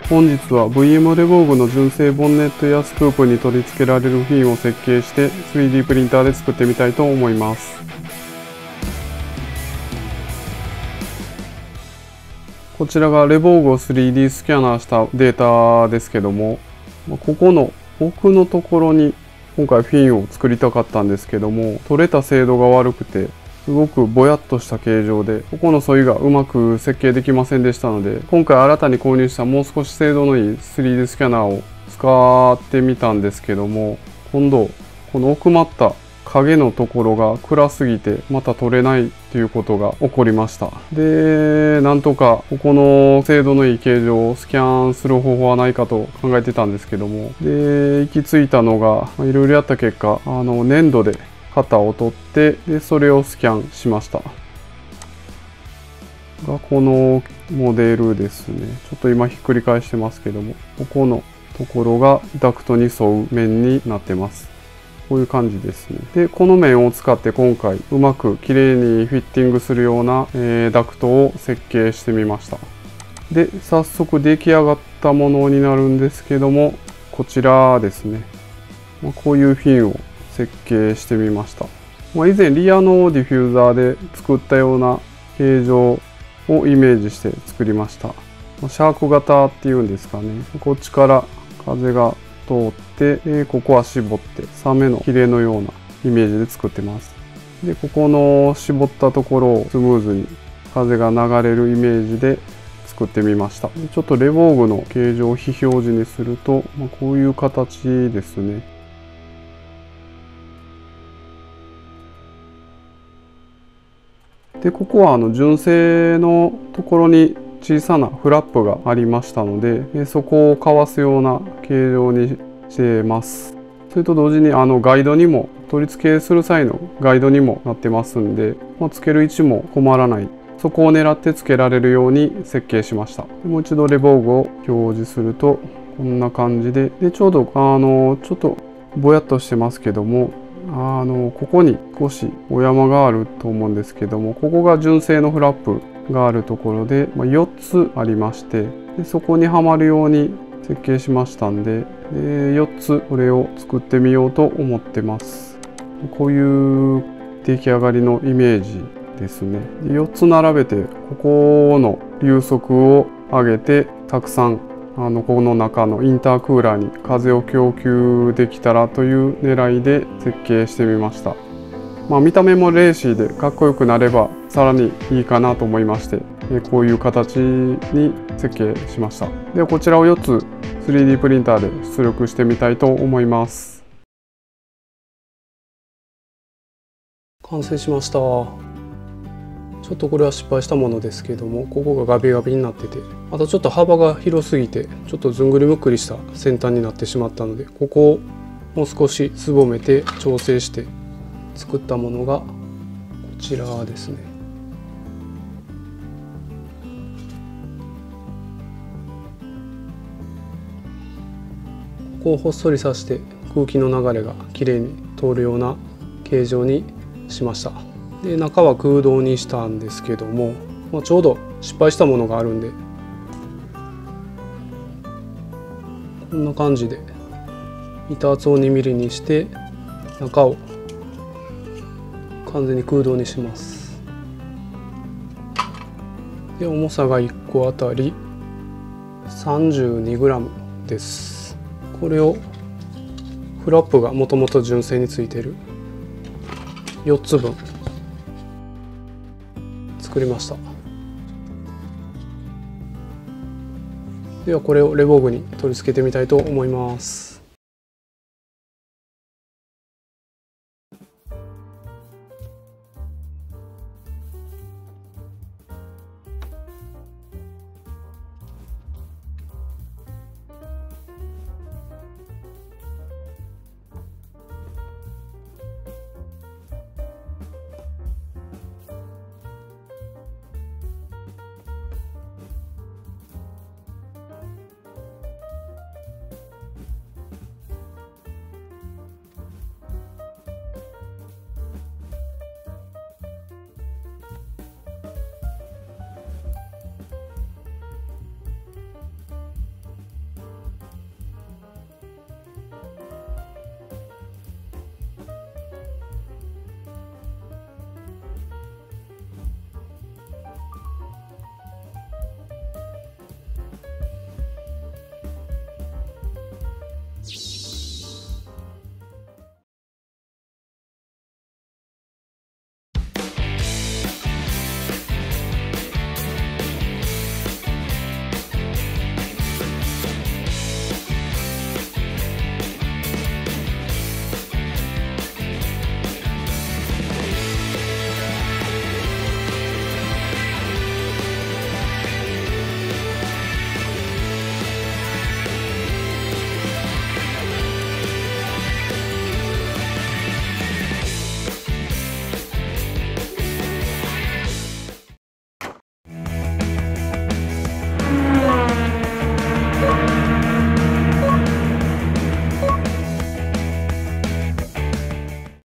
本日は VM レボーグの純正ボンネットやスクープに取り付けられるフィンを設計して 3D プリンターで作ってみたいと思います。こちらがレボーグを 3D スキャナーしたデータですけども、ここの奥のところに今回フィンを作りたかったんですけども、取れた精度が悪くてすごくぼやっとした形状で、ここの沿いがうまく設計できませんでしたので、今回新たに購入したもう少し精度のいい 3D スキャナーを使ってみたんですけども、今度この奥まった影のところが暗すぎてまた取れないということが起こりました。で、なんとかここの精度のいい形状をスキャンする方法はないかと考えてたんですけども、で行き着いたのがいろいろやった結果、粘土で型を取って、でそれをスキャンしましたが、このモデルですね。ちょっと今ひっくり返してますけども、ここのところがダクトに沿う面になってます。こういう感じですね。でこの面を使って今回うまく綺麗にフィッティングするような、ダクトを設計してみました。で早速出来上がったものになるんですけども、こちらですね。こういうフィンを設計してみました。以前リアのディフューザーで作ったような形状をイメージして作りました。シャーク型っていうんですかね。こっちから風が通って、ここは絞ってサメのヒレのようなイメージで作ってます。でここの絞ったところをスムーズに風が流れるイメージで作ってみました。ちょっとレボーグの形状を非表示にすると、こういう形ですね。でここは純正のところに小さなフラップがありましたので、そこをかわすような形状にしてます。それと同時にガイドにも取り付けする際のガイドにもなってますんで、つける位置も困らない、そこを狙ってつけられるように設計しました。もう一度レボーグを表示するとこんな感じで、ちょうどちょっとぼやっとしてますけども、ここに少しお山があると思うんですけども、ここが純正のフラップがあるところで、4つありまして、でそこにはまるように設計しましたんで、4つこれを作ってみようと思ってます。こういう出来上がりのイメージですね。4つ並べてここの流速を上げて、たくさんこの中のインタークーラーに風を供給できたらという狙いで設計してみました。見た目もレーシーでかっこよくなればさらにいいかなと思いまして、こういう形に設計しました。ではこちらを4つ 3D プリンターで出力してみたいと思います。完成しました。ちょっとこれは失敗したものですけども、ここがガビガビになってて、あとちょっと幅が広すぎてちょっとずんぐりむっくりした先端になってしまったので、ここをもう少しすぼめて調整して作ったものがこちらですね。ここをほっそりさして空気の流れがきれいに通るような形状にしました。で中は空洞にしたんですけども、ちょうど失敗したものがあるんで、こんな感じで板厚を2ミリにして中を完全に空洞にします。で重さが1個あたり 32g です。これをフラップがもともと純正についている4つ分作りました。ではこれをレボーグに取り付けてみたいと思います。